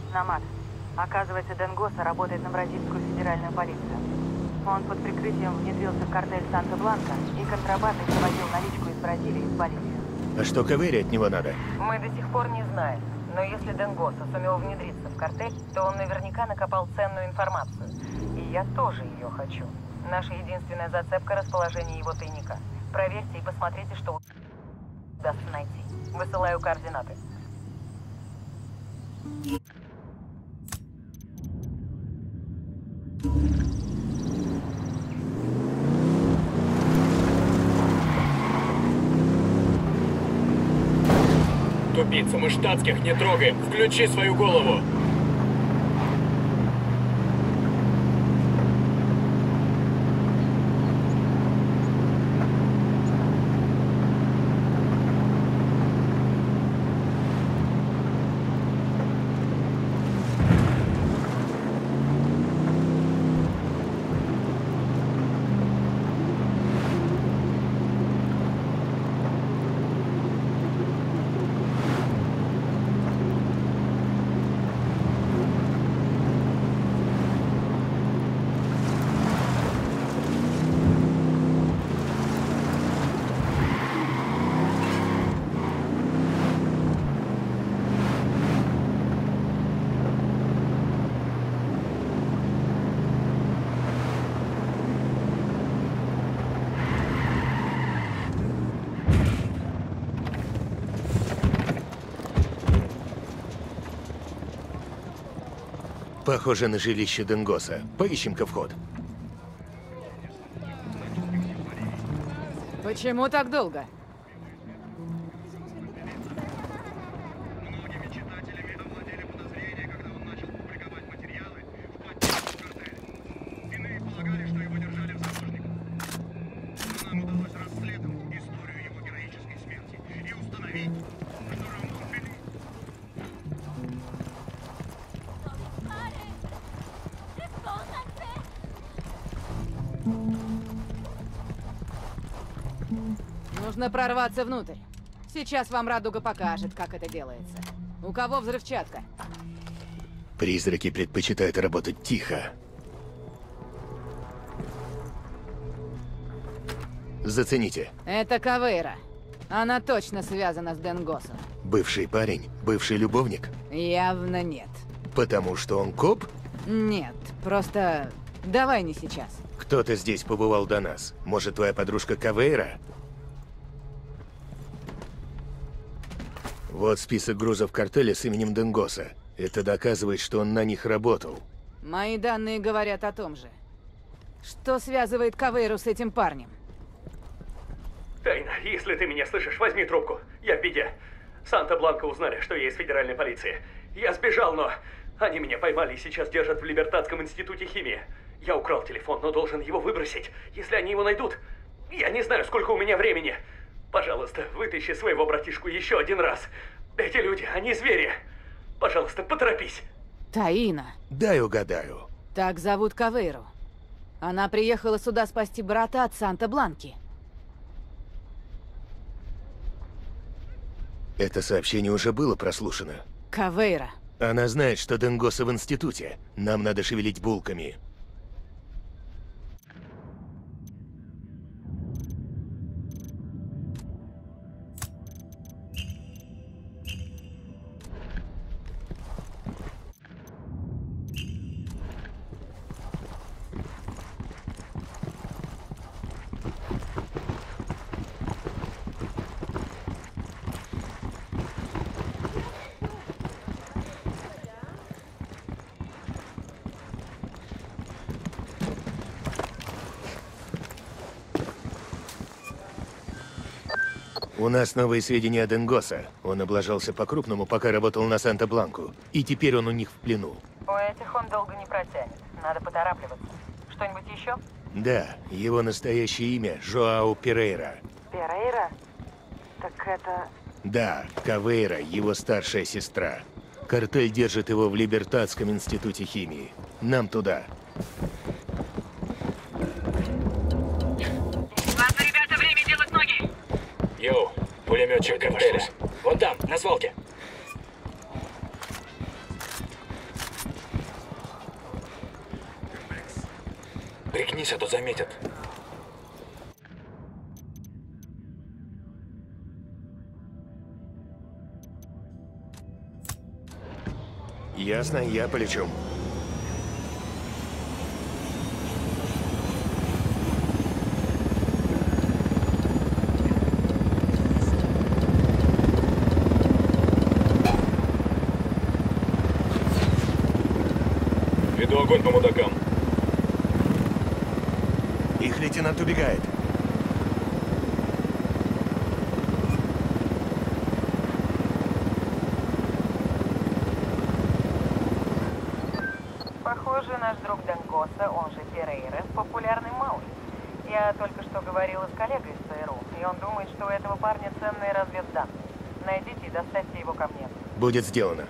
Намат. Оказывается, Денгоса работает на бразильскую федеральную полицию. Он под прикрытием внедрился в картель Санта-Бланка и контрабандой проводил наличку из Бразилии в Боливию. А что Кавере от него надо? Мы до сих пор не знаем. Но если Денгоса сумел внедриться в картель, то он наверняка накопал ценную информацию. И я тоже ее хочу. Наша единственная зацепка — расположение его тайника. Проверьте и посмотрите, что удастся найти. Высылаю координаты. Тупица, мы штатских не трогаем. Включи свою голову. Похоже на жилище Денгоса. Поищем-ка вход. Почему так долго? Многими читателями овладели подозрения, когда он начал публиковать материалы в поддержку картеля. Иные полагали, что его держали в заложниках. Но нам удалось расследовать историю его героической смерти и установить, что Рамон Беню... Нужно прорваться внутрь. Сейчас вам Радуга покажет, как это делается. У кого взрывчатка? Призраки предпочитают работать тихо. Зацените. Это Кавейра. Она точно связана с Денгосом. Бывший парень? Бывший любовник? Явно нет. Потому что он коп? Нет, просто давай не сейчас. Кто-то здесь побывал до нас. Может, твоя подружка Кавейра? Вот список грузов картеля с именем Денгоса. Это доказывает, что он на них работал. Мои данные говорят о том же. Что связывает Кавейру с этим парнем? Тайна, если ты меня слышишь, возьми трубку. Я в беде. Санта-Бланка узнали, что я из федеральной полиции. Я сбежал, но они меня поймали и сейчас держат в Либертадском институте химии. Я украл телефон, но должен его выбросить, если они его найдут. Я не знаю, сколько у меня времени. Пожалуйста, вытащи своего братишку еще один раз. Эти люди, они звери. Пожалуйста, поторопись. Таина. Дай угадаю. Так зовут Кавейру. Она приехала сюда спасти брата от Санта-Бланки. Это сообщение уже было прослушано. Кавейра. Она знает, что Денгоса в институте. Нам надо шевелить булками. У нас новые сведения о Денгоса. Он облажался по-крупному, пока работал на Санта-Бланку. И теперь он у них в плену. У этих он долго не протянет. Надо поторапливаться. Что-нибудь еще? Да, его настоящее имя Жоау Перейра. Перейра? Так это... Да, Кавейра, его старшая сестра. Картель держит его в Либертадском институте химии. Нам туда. Ладно, ребята, время делать ноги! Йоу, пулеметчик картеля. Вон там, на свалке. Пригнись, а то заметят. Ясно, я полечу. Веду огонь по мудакам. Их лейтенант убегает. Похоже, наш друг Денгоса, он же Феррейра, популярный Мауи. Я только что говорила с коллегой из ЦРУ, и он думает, что у этого парня ценные разведданные. Найдите и доставьте его ко мне. Будет сделано.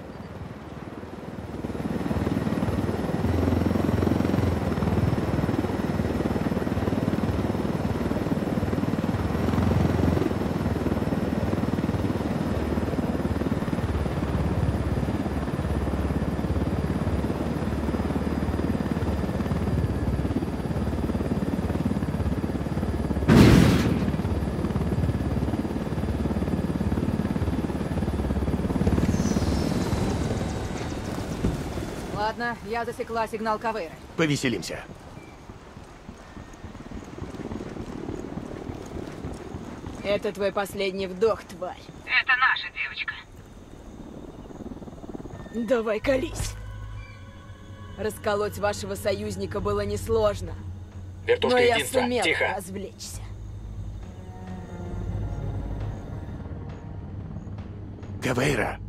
Ладно, я засекла сигнал Кавейры. Повеселимся. Это твой последний вдох, тварь. Это наша девочка. Давай колись. Расколоть вашего союзника было несложно. Вертушка Но я единства. сумел Тихо. развлечься. Кавейра,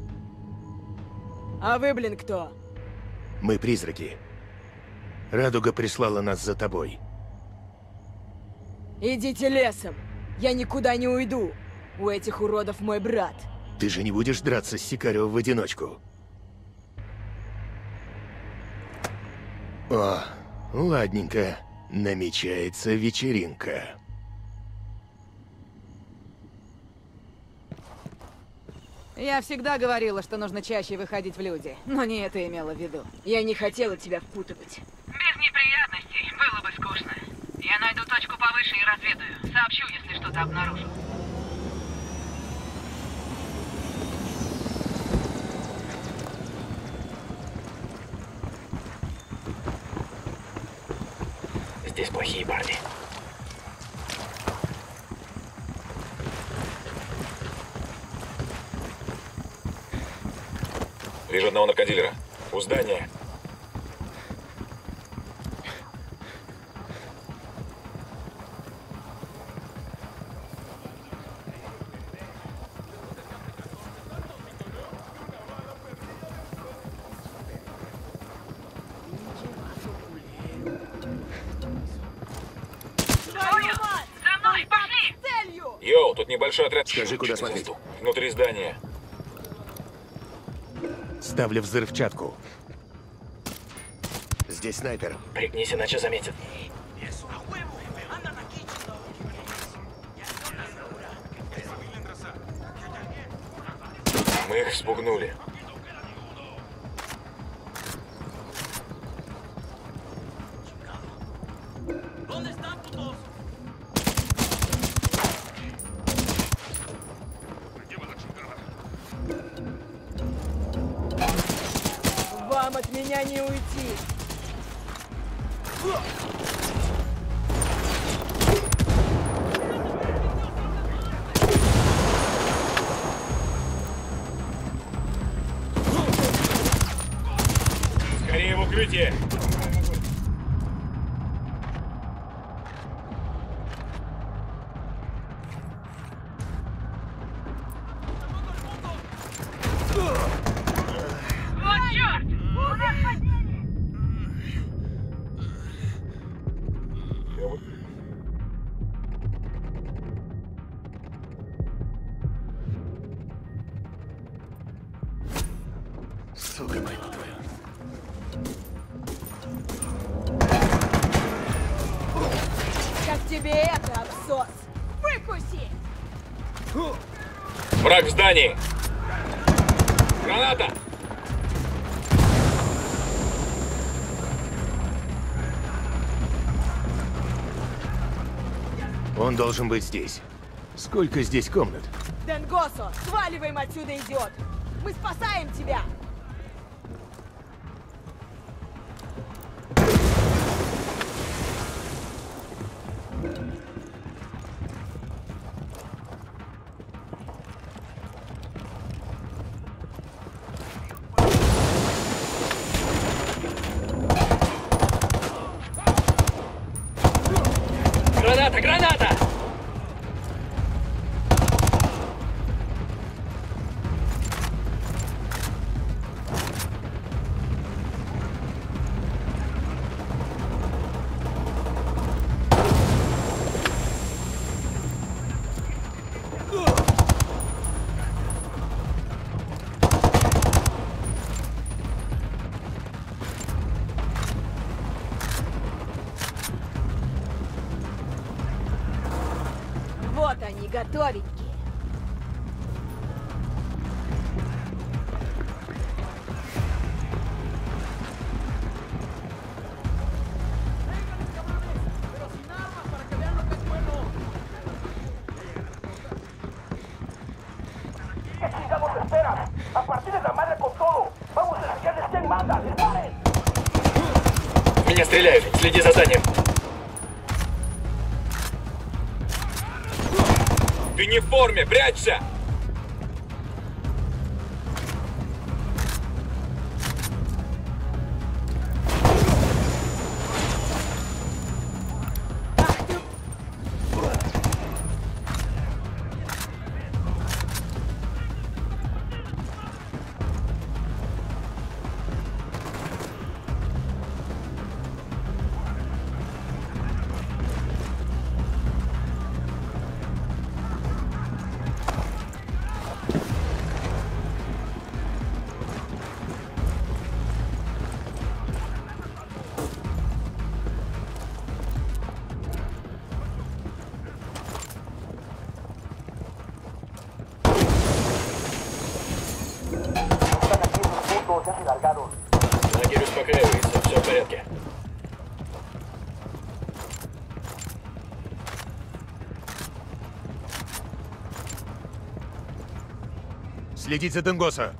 А вы, блин, кто? мы призраки. Радуга прислала нас за тобой. Идите лесом. Я никуда не уйду. У этих уродов мой брат. Ты же не будешь драться с Сикарио в одиночку? О, ладненько. Намечается вечеринка. Я всегда говорила, что нужно чаще выходить в люди, но не это имела в виду. Я не хотела тебя впутывать. Без неприятностей, было бы скучно. Я найду точку повыше и разведаю. Сообщу, если что-то обнаружу. Здесь плохие парни. Вижу одного наркодилера. У здания. За мной, пошли! Йоу, тут небольшой отряд. Скажи, куда Чуть смотреть. не сдул. Внутри здания. Ставлю взрывчатку. Здесь снайпер. Пригнись, иначе заметят. Мы их спугнули. Вам от меня не уйти. Скорее в укрытие! Вот черт! Удар подняли! Сука, мать твою. Как тебе это, абсос? Выкуси! Враг в здании! Граната! Он должен быть здесь. Сколько здесь комнат? Денгосо, сваливаем отсюда, идиот! Мы спасаем тебя! Граната, граната! Вот они, готовенькие. В меня стреляют. Следи за зданием. Ты не в форме, прячься! Лагерь успокаивается, все в порядке. Следить за Денгосо.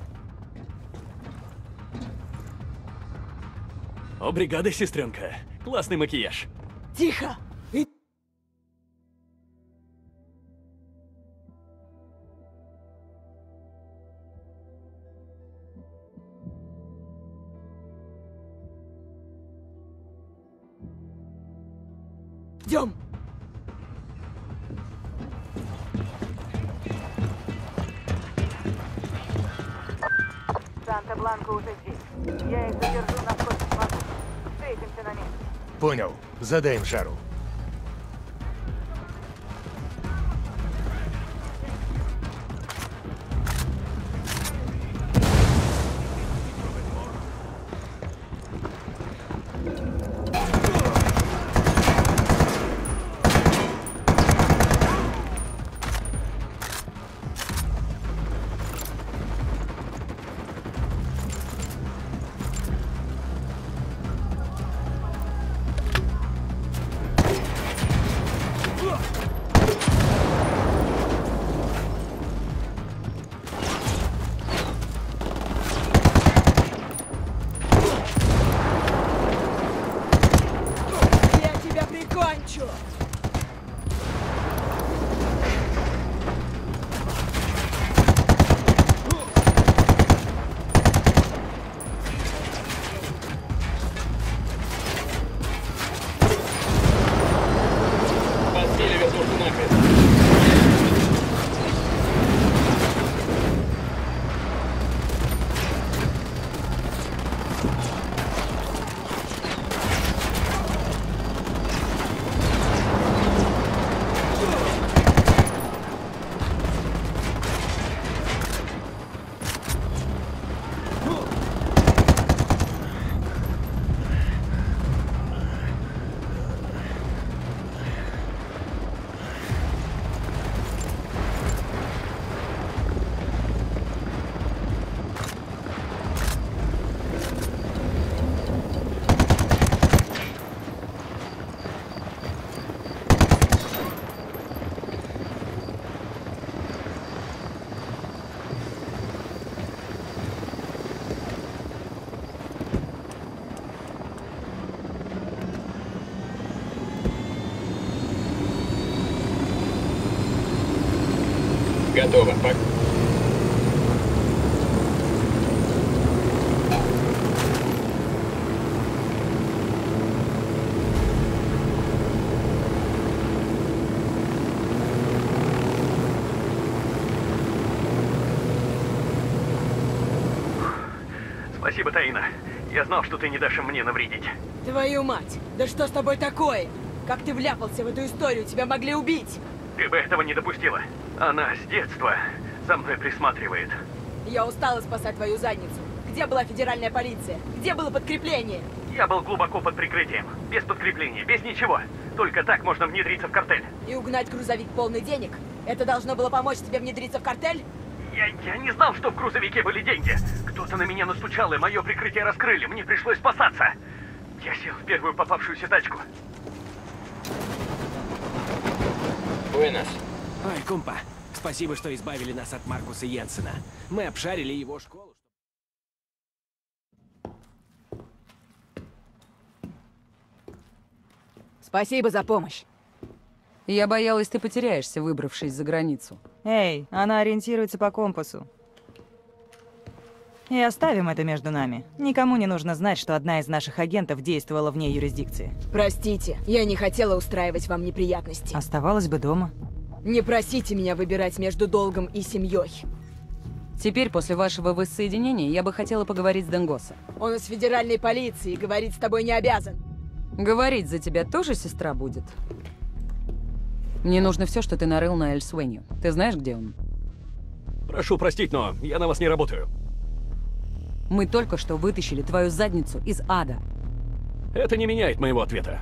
О, бригада, сестренка. Классный макияж. Тихо! Идем! Санта-Бланка уже здесь. Я их задержу насколько смогу. Встретимся на месте. Понял. Задай им жару. Я тебя прикончу! Подбили вертушку нахрен. Готово. Спасибо, Таина. Я знал, что ты не дашь им мне навредить. Твою мать! Да что с тобой такое? Как ты вляпался в эту историю? Тебя могли убить! Ты бы этого не допустила. Она с детства за мной присматривает. Я устала спасать твою задницу. Где была федеральная полиция? Где было подкрепление? Я был глубоко под прикрытием. Без подкрепления, без ничего. Только так можно внедриться в картель. И угнать грузовик полный денег? Это должно было помочь тебе внедриться в картель? Я не знал, что в грузовике были деньги. Кто-то на меня настучал, и мое прикрытие раскрыли. Мне пришлось спасаться. Я сел в первую попавшуюся тачку. Буэнос. Ой, кумпа, спасибо, что избавили нас от Маркуса Йенсена. Мы обшарили его школу. Спасибо за помощь. Я боялась, ты потеряешься, выбравшись за границу. Эй, она ориентируется по компасу. И оставим это между нами. Никому не нужно знать, что одна из наших агентов действовала вне юрисдикции. Простите, я не хотела устраивать вам неприятности. Оставалась бы дома. Не просите меня выбирать между долгом и семьей. Теперь, после вашего воссоединения, я бы хотела поговорить с Денгоса. Он из федеральной полиции, говорить с тобой не обязан. Говорить за тебя тоже сестра будет? Мне нужно все, что ты нарыл на Эльсвенью. Ты знаешь, где он? Прошу простить, но я на вас не работаю. Мы только что вытащили твою задницу из ада. Это не меняет моего ответа.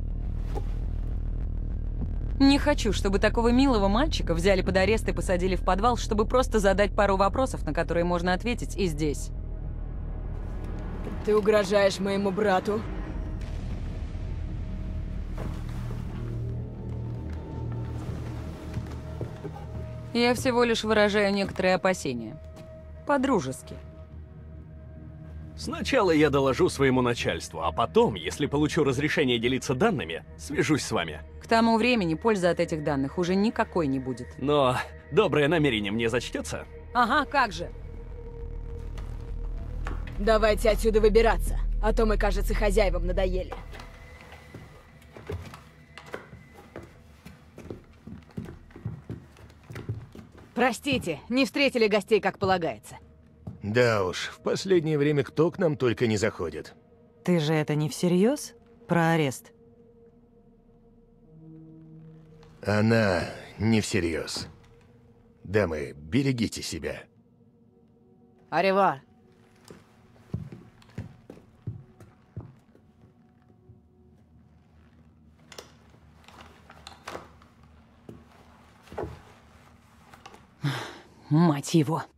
Не хочу, чтобы такого милого мальчика взяли под арест и посадили в подвал, чтобы просто задать пару вопросов, на которые можно ответить и здесь. Ты угрожаешь моему брату? Я всего лишь выражаю некоторые опасения. По-дружески. Сначала я доложу своему начальству, а потом, если получу разрешение делиться данными, свяжусь с вами. К тому времени пользы от этих данных уже никакой не будет. Но доброе намерение мне зачтется? Ага, как же. Давайте отсюда выбираться, а то мы, кажется, хозяевам надоели. Простите, не встретили гостей, как полагается. Да уж, в последнее время кто к нам только не заходит. Ты же это не всерьез? Про арест? Она не всерьез. Дамы, берегите себя. Аревар. Мать его.